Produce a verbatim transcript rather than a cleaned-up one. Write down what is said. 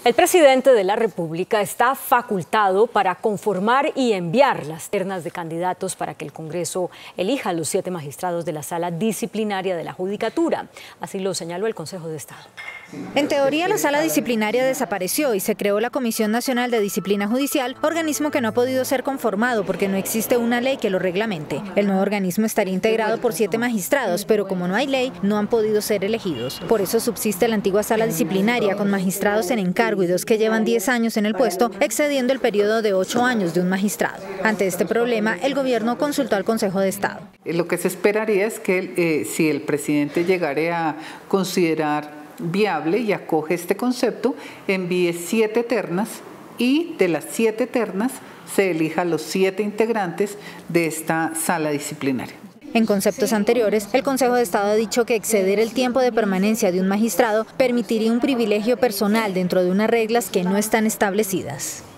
El presidente de la República está facultado para conformar y enviar las ternas de candidatos para que el Congreso elija a los siete magistrados de la Sala Disciplinaria de la Judicatura. Así lo señaló el Consejo de Estado. En teoría, la Sala Disciplinaria desapareció y se creó la Comisión Nacional de Disciplina Judicial, organismo que no ha podido ser conformado porque no existe una ley que lo reglamente. El nuevo organismo estaría integrado por siete magistrados, pero como no hay ley, no han podido ser elegidos. Por eso subsiste la antigua Sala Disciplinaria con magistrados en encargo y dos que llevan diez años en el puesto, excediendo el periodo de ocho años de un magistrado. Ante este problema, el gobierno consultó al Consejo de Estado. Lo que se esperaría es que eh, si el presidente llegara a considerar viable y acoge este concepto, envíe siete ternas y de las siete ternas se elija a los siete integrantes de esta sala disciplinaria. En conceptos anteriores, el Consejo de Estado ha dicho que exceder el tiempo de permanencia de un magistrado permitiría un privilegio personal dentro de unas reglas que no están establecidas.